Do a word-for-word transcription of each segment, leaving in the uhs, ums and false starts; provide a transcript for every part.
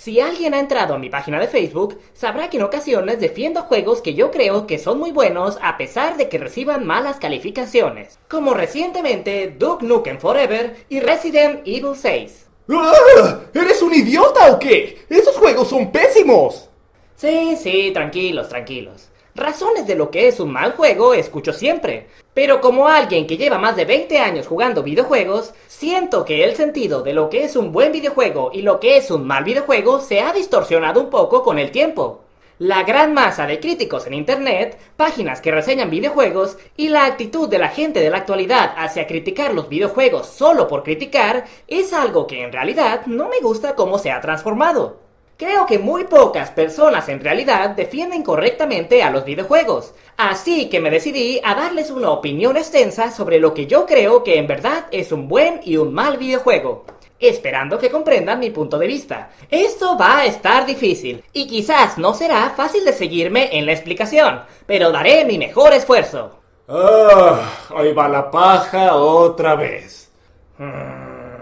Si alguien ha entrado a mi página de Facebook, sabrá que en ocasiones defiendo juegos que yo creo que son muy buenos a pesar de que reciban malas calificaciones, como recientemente Duke Nukem Forever y Resident Evil seis. ¡Ah! ¿Eres un idiota o qué? ¡Esos juegos son pésimos! Sí, sí, tranquilos, tranquilos. Razones de lo que es un mal juego escucho siempre, pero como alguien que lleva más de veinte años jugando videojuegos, siento que el sentido de lo que es un buen videojuego y lo que es un mal videojuego se ha distorsionado un poco con el tiempo. La gran masa de críticos en internet, páginas que reseñan videojuegos y la actitud de la gente de la actualidad hacia criticar los videojuegos solo por criticar es algo que en realidad no me gusta cómo se ha transformado. Creo que muy pocas personas en realidad defienden correctamente a los videojuegos, así que me decidí a darles una opinión extensa sobre lo que yo creo que en verdad es un buen y un mal videojuego, esperando que comprendan mi punto de vista. Esto va a estar difícil, y quizás no será fácil de seguirme en la explicación, pero daré mi mejor esfuerzo. Ah, ahí va la paja otra vez. Hmm.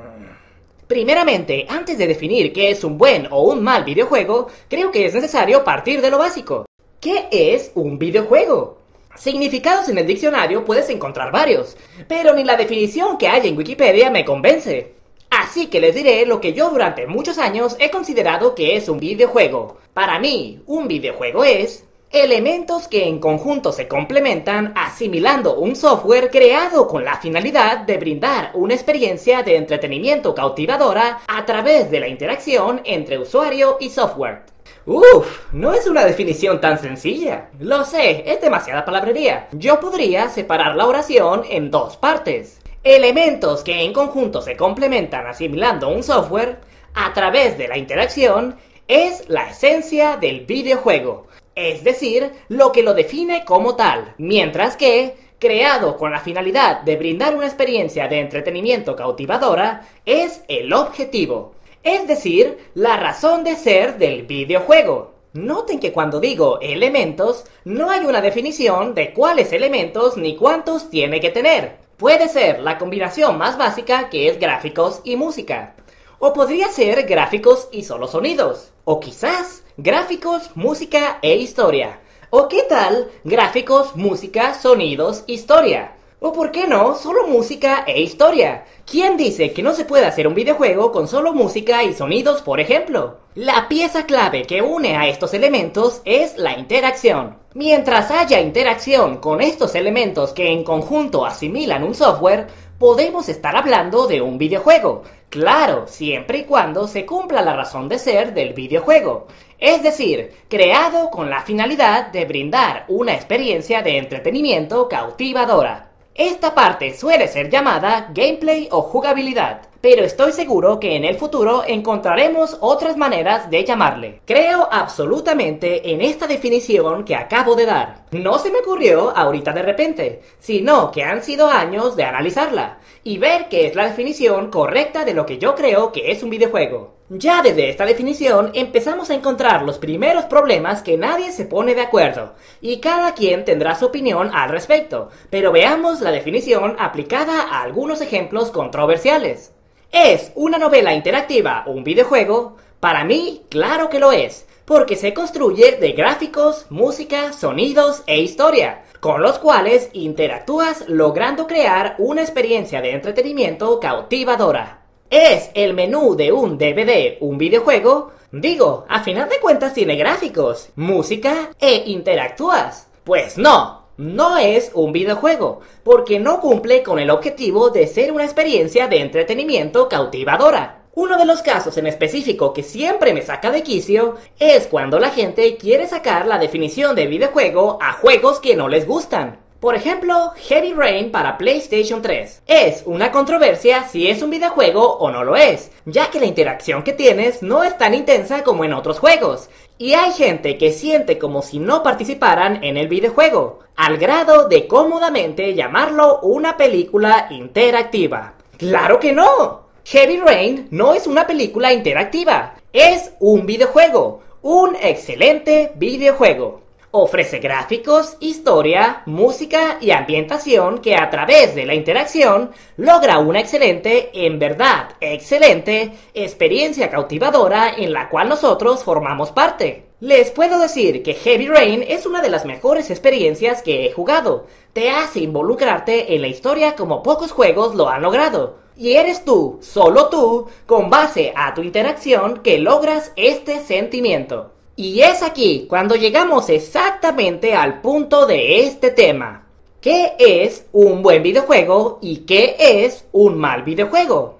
Primeramente, antes de definir qué es un buen o un mal videojuego, creo que es necesario partir de lo básico. ¿Qué es un videojuego? Significados en el diccionario puedes encontrar varios, pero ni la definición que hay en Wikipedia me convence. Así que les diré lo que yo durante muchos años he considerado que es un videojuego. Para mí, un videojuego es elementos que en conjunto se complementan asimilando un software creado con la finalidad de brindar una experiencia de entretenimiento cautivadora a través de la interacción entre usuario y software. Uff, no es una definición tan sencilla. Lo sé, es demasiada palabrería. Yo podría separar la oración en dos partes. Elementos que en conjunto se complementan asimilando un software a través de la interacción es la esencia del videojuego. Es decir, lo que lo define como tal, mientras que, creado con la finalidad de brindar una experiencia de entretenimiento cautivadora, es el objetivo, es decir, la razón de ser del videojuego. Noten que cuando digo elementos, no hay una definición de cuáles elementos ni cuántos tiene que tener. Puede ser la combinación más básica, que es gráficos y música. O podría ser gráficos y solo sonidos. O quizás gráficos, música e historia. ¿O qué tal gráficos, música, sonidos, historia? ¿O por qué no solo música e historia? ¿Quién dice que no se puede hacer un videojuego con solo música y sonidos, por ejemplo? La pieza clave que une a estos elementos es la interacción. Mientras haya interacción con estos elementos que en conjunto asimilan un software, podemos estar hablando de un videojuego. Claro, siempre y cuando se cumpla la razón de ser del videojuego. Es decir, creado con la finalidad de brindar una experiencia de entretenimiento cautivadora. Esta parte suele ser llamada gameplay o jugabilidad, pero estoy seguro que en el futuro encontraremos otras maneras de llamarle. Creo absolutamente en esta definición que acabo de dar. No se me ocurrió ahorita de repente, sino que han sido años de analizarla y ver qué es la definición correcta de lo que yo creo que es un videojuego. Ya desde esta definición empezamos a encontrar los primeros problemas que nadie se pone de acuerdo, y cada quien tendrá su opinión al respecto, pero veamos la definición aplicada a algunos ejemplos controversiales. ¿Es una novela interactiva un videojuego? Para mí, claro que lo es, porque se construye de gráficos, música, sonidos e historia, con los cuales interactúas logrando crear una experiencia de entretenimiento cautivadora. ¿Es el menú de un D V D un videojuego? Digo, a final de cuentas tiene gráficos, música e interactúas. Pues no, no es un videojuego, porque no cumple con el objetivo de ser una experiencia de entretenimiento cautivadora. Uno de los casos en específico que siempre me saca de quicio es cuando la gente quiere sacar la definición de videojuego a juegos que no les gustan. Por ejemplo, Heavy Rain para PlayStation tres. Es una controversia si es un videojuego o no lo es, ya que la interacción que tienes no es tan intensa como en otros juegos. Y hay gente que siente como si no participaran en el videojuego, al grado de cómodamente llamarlo una película interactiva. ¡Claro que no! Heavy Rain no es una película interactiva, es un videojuego, un excelente videojuego. Ofrece gráficos, historia, música y ambientación que a través de la interacción logra una excelente, en verdad excelente, experiencia cautivadora en la cual nosotros formamos parte. Les puedo decir que Heavy Rain es una de las mejores experiencias que he jugado. Te hace involucrarte en la historia como pocos juegos lo han logrado. Y eres tú, solo tú, con base a tu interacción que logras este sentimiento. Y es aquí cuando llegamos exactamente al punto de este tema. ¿Qué es un buen videojuego y qué es un mal videojuego?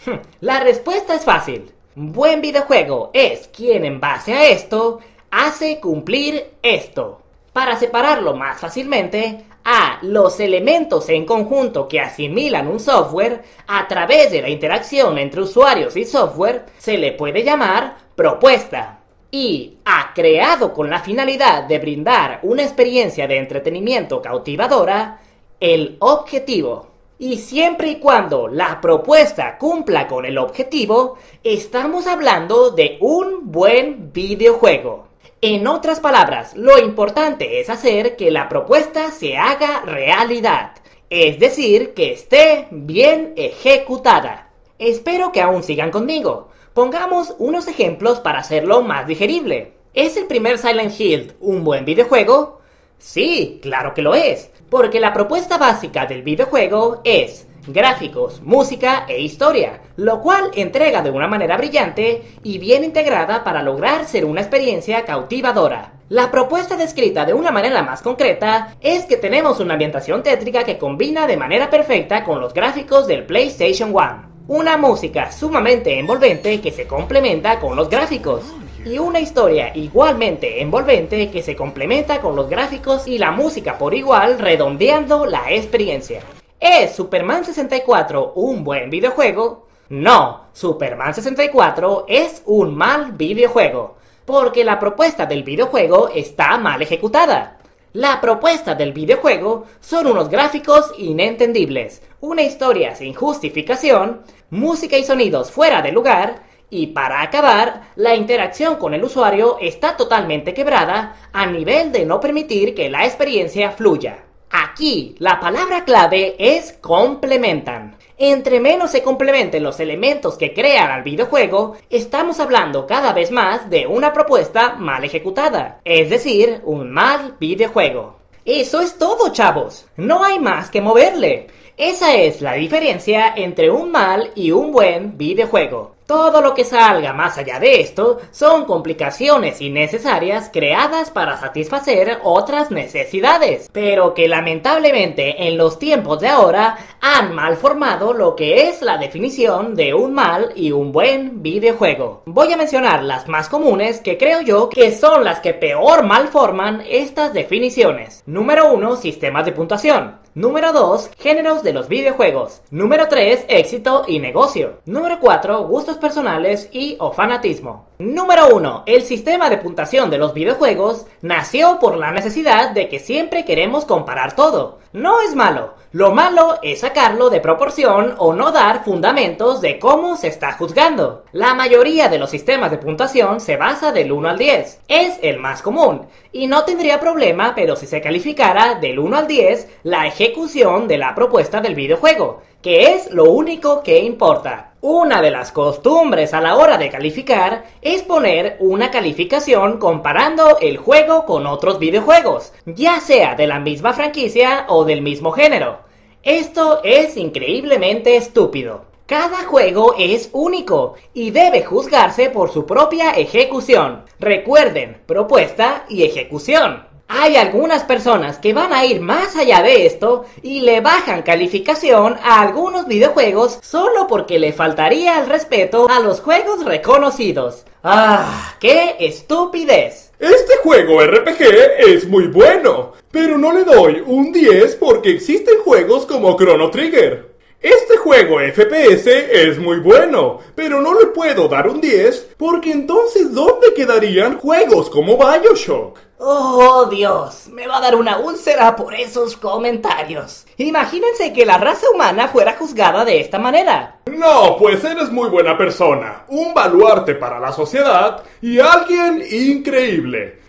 La respuesta es fácil. Un buen videojuego es quien en base a esto hace cumplir esto. Para separarlo más fácilmente, a los elementos en conjunto que asimilan un software a través de la interacción entre usuarios y software se le puede llamar propuesta. Y ha creado con la finalidad de brindar una experiencia de entretenimiento cautivadora, el objetivo. Y siempre y cuando la propuesta cumpla con el objetivo, estamos hablando de un buen videojuego. En otras palabras, lo importante es hacer que la propuesta se haga realidad, es decir, que esté bien ejecutada. Espero que aún sigan conmigo. Pongamos unos ejemplos para hacerlo más digerible. ¿Es el primer Silent Hill un buen videojuego? Sí, claro que lo es, porque la propuesta básica del videojuego es gráficos, música e historia, lo cual entrega de una manera brillante y bien integrada para lograr ser una experiencia cautivadora. La propuesta descrita de una manera más concreta es que tenemos una ambientación tétrica que combina de manera perfecta con los gráficos del PlayStation uno. Una música sumamente envolvente que se complementa con los gráficos. Y una historia igualmente envolvente que se complementa con los gráficos y la música por igual, redondeando la experiencia. ¿Es Superman sesenta y cuatro un buen videojuego? No, Superman sesenta y cuatro es un mal videojuego, porque la propuesta del videojuego está mal ejecutada. La propuesta del videojuego son unos gráficos inentendibles, una historia sin justificación, música y sonidos fuera de lugar, y para acabar, la interacción con el usuario está totalmente quebrada a nivel de no permitir que la experiencia fluya. Aquí, la palabra clave es complementan. Entre menos se complementen los elementos que crean al videojuego, estamos hablando cada vez más de una propuesta mal ejecutada, es decir, un mal videojuego. Eso es todo, chavos. No hay más que moverle. Esa es la diferencia entre un mal y un buen videojuego. Todo lo que salga más allá de esto son complicaciones innecesarias creadas para satisfacer otras necesidades, pero que lamentablemente en los tiempos de ahora han mal formado lo que es la definición de un mal y un buen videojuego. Voy a mencionar las más comunes que creo yo que son las que peor mal forman estas definiciones. Número uno, sistemas de puntuación. Número dos, géneros de los videojuegos. Número tres, éxito y negocio. Número cuatro, gustos personales y o fanatismo. Número uno, el sistema de puntuación de los videojuegos nació por la necesidad de que siempre queremos comparar todo. No es malo, lo malo es sacarlo de proporción o no dar fundamentos de cómo se está juzgando. La mayoría de los sistemas de puntuación se basa del uno al diez, es el más común, y no tendría problema pero si se calificara del uno al diez la ejecución de la propuesta del videojuego, que es lo único que importa. Una de las costumbres a la hora de calificar es poner una calificación comparando el juego con otros videojuegos, ya sea de la misma franquicia o del mismo género. Esto es increíblemente estúpido. Cada juego es único y debe juzgarse por su propia ejecución. Recuerden, propuesta y ejecución. Hay algunas personas que van a ir más allá de esto y le bajan calificación a algunos videojuegos solo porque le faltaría el respeto a los juegos reconocidos. ¡Ah! ¡Qué estupidez! Este juego R P G es muy bueno, pero no le doy un diez porque existen juegos como Chrono Trigger. Este juego F P S es muy bueno, pero no le puedo dar un diez porque entonces ¿dónde quedarían juegos como BioShock? ¡Oh, Dios! Me va a dar una úlcera por esos comentarios. Imagínense que la raza humana fuera juzgada de esta manera. No, pues eres muy buena persona, un baluarte para la sociedad y alguien increíble.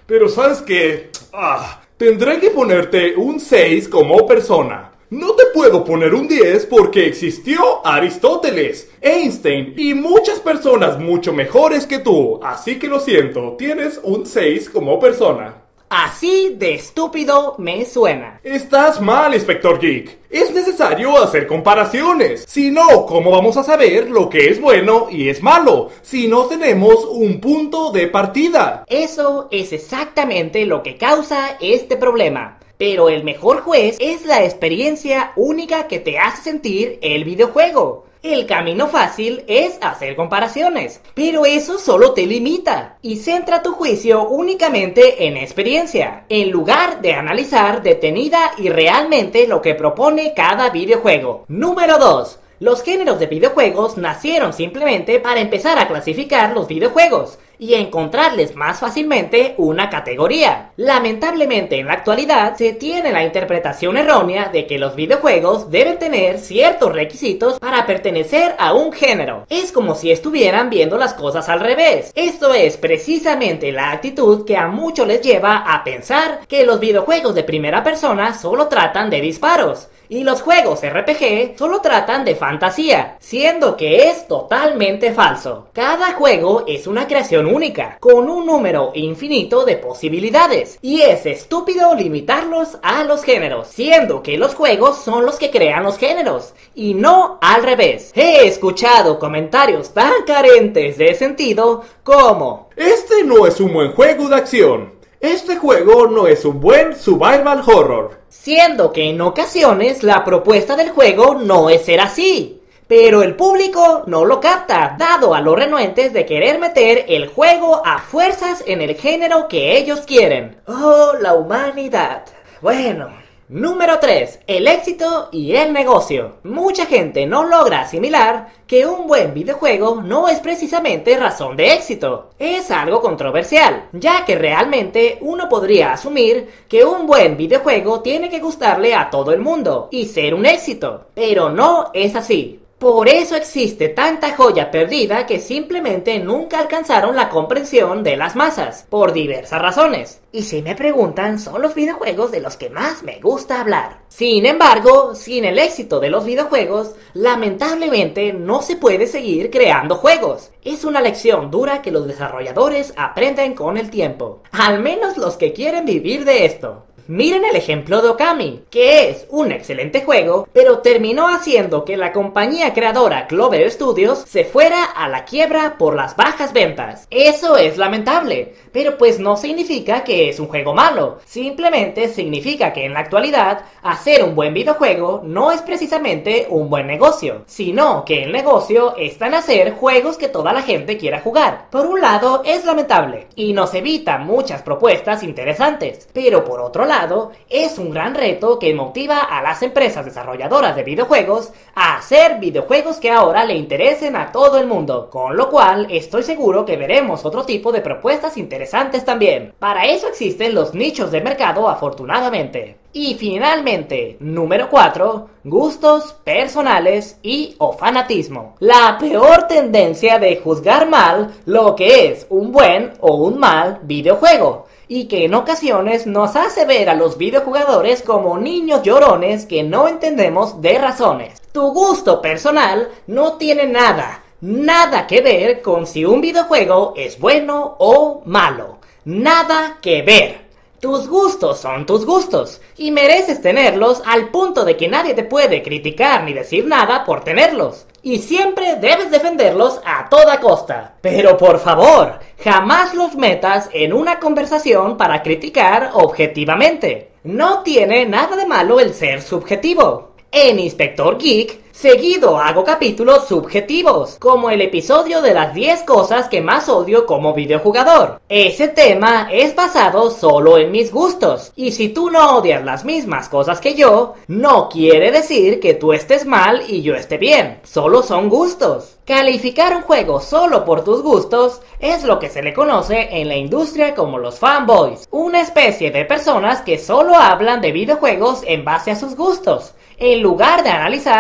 Pero ¿sabes qué? Ah, tendré que ponerte un seis como persona. No te puedo poner un diez porque existió Aristóteles, Einstein y muchas personas mucho mejores que tú. Así que lo siento, tienes un seis como persona. Así de estúpido me suena. Estás mal, Inspector Geek. Es necesario hacer comparaciones. Si no, ¿cómo vamos a saber lo que es bueno y es malo? Si no tenemos un punto de partida. Eso es exactamente lo que causa este problema. Pero el mejor juez es la experiencia única que te hace sentir el videojuego. El camino fácil es hacer comparaciones, pero eso solo te limita y centra tu juicio únicamente en experiencia, en lugar de analizar detenida y realmente lo que propone cada videojuego. Número dos. Los géneros de videojuegos nacieron simplemente para empezar a clasificar los videojuegos y encontrarles más fácilmente una categoría. Lamentablemente en la actualidad se tiene la interpretación errónea de que los videojuegos deben tener ciertos requisitos para pertenecer a un género. Es como si estuvieran viendo las cosas al revés. Esto es precisamente la actitud que a muchos les lleva a pensar que los videojuegos de primera persona solo tratan de disparos y los juegos R P G solo tratan de fantasía, siendo que es totalmente falso. Cada juego es una creación única, con un número infinito de posibilidades, y es estúpido limitarlos a los géneros, siendo que los juegos son los que crean los géneros, y no al revés. He escuchado comentarios tan carentes de sentido como: este no es un buen juego de acción. Este juego no es un buen survival horror. Siendo que en ocasiones la propuesta del juego no es ser así, pero el público no lo capta, dado a los renuentes de querer meter el juego a fuerzas en el género que ellos quieren. Oh, la humanidad. Bueno. Número tres. El éxito y el negocio. Mucha gente no logra asimilar que un buen videojuego no es precisamente razón de éxito. Es algo controversial, ya que realmente uno podría asumir que un buen videojuego tiene que gustarle a todo el mundo y ser un éxito, pero no es así. Por eso existe tanta joya perdida que simplemente nunca alcanzaron la comprensión de las masas, por diversas razones. Y si me preguntan, son los videojuegos de los que más me gusta hablar. Sin embargo, sin el éxito de los videojuegos, lamentablemente no se puede seguir creando juegos. Es una lección dura que los desarrolladores aprenden con el tiempo, al menos los que quieren vivir de esto. Miren el ejemplo de Okami, que es un excelente juego, pero terminó haciendo que la compañía creadora Clover Studios se fuera a la quiebra por las bajas ventas. Eso es lamentable, pero pues no significa que es un juego malo, simplemente significa que en la actualidad hacer un buen videojuego no es precisamente un buen negocio, sino que el negocio está en hacer juegos que toda la gente quiera jugar. Por un lado es lamentable y nos evita muchas propuestas interesantes, pero por otro lado es un gran reto que motiva a las empresas desarrolladoras de videojuegos a hacer videojuegos que ahora le interesen a todo el mundo, con lo cual estoy seguro que veremos otro tipo de propuestas interesantes también. Para eso existen los nichos de mercado, afortunadamente. Y finalmente, número cuatro, gustos personales y o fanatismo. La peor tendencia de juzgar mal lo que es un buen o un mal videojuego, y que en ocasiones nos hace ver a los videojugadores como niños llorones que no entendemos de razones. Tu gusto personal no tiene nada, nada que ver con si un videojuego es bueno o malo. Nada que ver. Tus gustos son tus gustos y mereces tenerlos al punto de que nadie te puede criticar ni decir nada por tenerlos. Y siempre debes defenderlos a toda costa. Pero por favor, jamás los metas en una conversación para criticar objetivamente. No tiene nada de malo el ser subjetivo. En Inspector Geek, seguido hago capítulos subjetivos, como el episodio de las diez cosas que más odio como videojugador. Ese tema es basado solo en mis gustos, y si tú no odias las mismas cosas que yo, no quiere decir que tú estés mal y yo esté bien, solo son gustos. Calificar un juego solo por tus gustos es lo que se le conoce en la industria como los fanboys, una especie de personas que solo hablan de videojuegos en base a sus gustos, en lugar de analizar la propuesta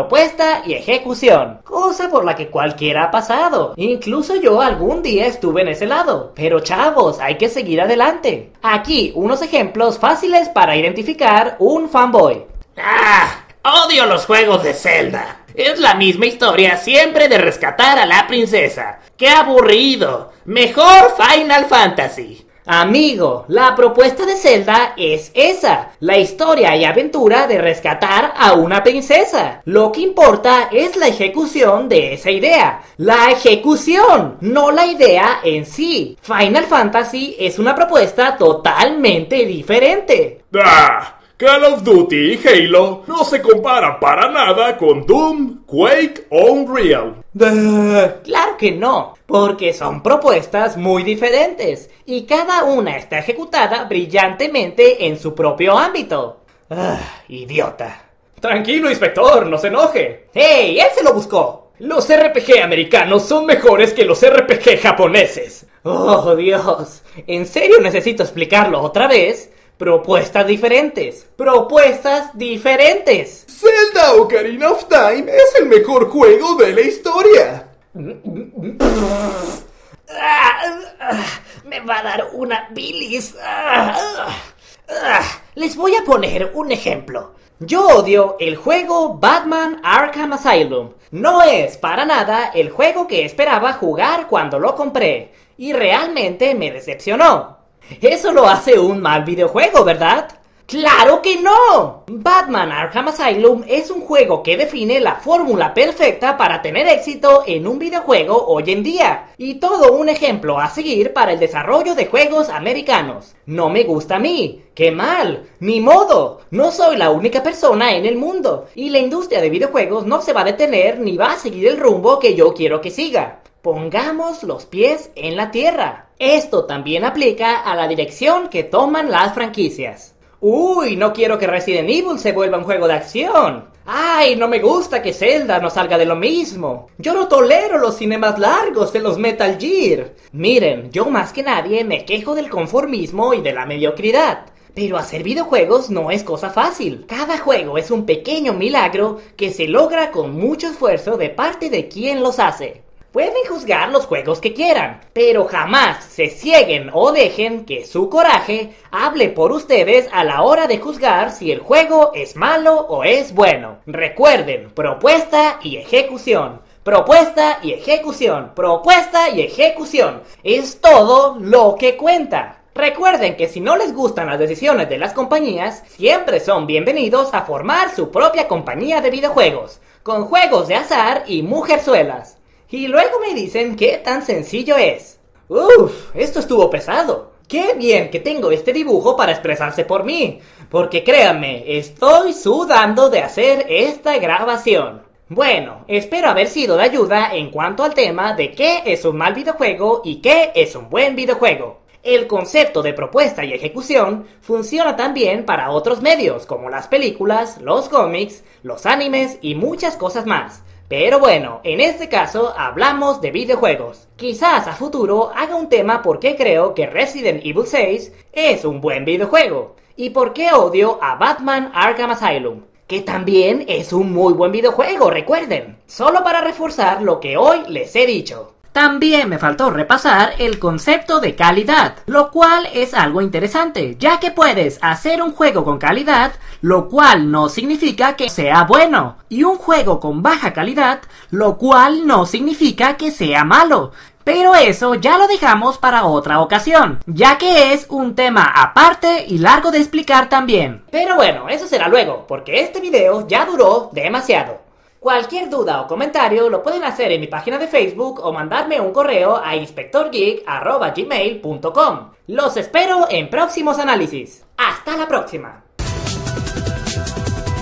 propuesta y ejecución, cosa por la que cualquiera ha pasado. Incluso yo algún día estuve en ese lado. Pero chavos, hay que seguir adelante. Aquí unos ejemplos fáciles para identificar un fanboy. ¡Ah! Odio los juegos de Zelda. Es la misma historia siempre de rescatar a la princesa. ¡Qué aburrido! Mejor Final Fantasy. Amigo, la propuesta de Zelda es esa, la historia y aventura de rescatar a una princesa. Lo que importa es la ejecución de esa idea. La ejecución, no la idea en sí. Final Fantasy es una propuesta totalmente diferente. ¡Ah! Call of Duty y Halo no se comparan para nada con Doom, Quake o Unreal. Claro que no, porque son propuestas muy diferentes y cada una está ejecutada brillantemente en su propio ámbito. Ah, idiota. Tranquilo, inspector, no se enoje. ¡Hey! ¡Él se lo buscó! Los R P G americanos son mejores que los R P G japoneses. ¡Oh, Dios! ¿En serio necesito explicarlo otra vez? Propuestas diferentes. Propuestas diferentes. Zelda Ocarina of Time es el mejor juego de la historia. Me va a dar una bilis. Les voy a poner un ejemplo. Yo odio el juego Batman Arkham Asylum. No es para nada el juego que esperaba jugar cuando lo compré. Y realmente me decepcionó. Eso lo hace un mal videojuego, ¿verdad? ¡Claro que no! Batman Arkham Asylum es un juego que define la fórmula perfecta para tener éxito en un videojuego hoy en día. Y todo un ejemplo a seguir para el desarrollo de juegos americanos. No me gusta a mí. ¡Qué mal! ¡Ni modo! No soy la única persona en el mundo. Y la industria de videojuegos no se va a detener ni va a seguir el rumbo que yo quiero que siga. Pongamos los pies en la tierra. Esto también aplica a la dirección que toman las franquicias. Uy, no quiero que Resident Evil se vuelva un juego de acción. Ay, no me gusta que Zelda no salga de lo mismo. Yo no tolero los cinemas largos de los Metal Gear. Miren, yo más que nadie me quejo del conformismo y de la mediocridad. Pero hacer videojuegos no es cosa fácil. Cada juego es un pequeño milagro que se logra con mucho esfuerzo de parte de quien los hace. Pueden juzgar los juegos que quieran, pero jamás se cieguen o dejen que su coraje hable por ustedes a la hora de juzgar si el juego es malo o es bueno. Recuerden, propuesta y ejecución. Propuesta y ejecución. Propuesta y ejecución. Es todo lo que cuenta. Recuerden que si no les gustan las decisiones de las compañías, siempre son bienvenidos a formar su propia compañía de videojuegos, con juegos de azar y mujerzuelas. Y luego me dicen qué tan sencillo es. Uff, esto estuvo pesado. Qué bien que tengo este dibujo para expresarse por mí, porque créanme, estoy sudando de hacer esta grabación. Bueno, espero haber sido de ayuda en cuanto al tema de qué es un mal videojuego y qué es un buen videojuego. El concepto de propuesta y ejecución funciona también para otros medios como las películas, los cómics, los animes y muchas cosas más. Pero bueno, en este caso hablamos de videojuegos. Quizás a futuro haga un tema por qué creo que Resident Evil seis es un buen videojuego y por qué odio a Batman Arkham Asylum, que también es un muy buen videojuego, recuerden. Solo para reforzar lo que hoy les he dicho. También me faltó repasar el concepto de calidad, lo cual es algo interesante, ya que puedes hacer un juego con calidad, lo cual no significa que sea bueno, y un juego con baja calidad, lo cual no significa que sea malo. Pero eso ya lo dejamos para otra ocasión, ya que es un tema aparte y largo de explicar también. Pero bueno, eso será luego, porque este video ya duró demasiado. Cualquier duda o comentario lo pueden hacer en mi página de Facebook o mandarme un correo a inspector geek arroba gmail punto com. Los espero en próximos análisis. ¡Hasta la próxima!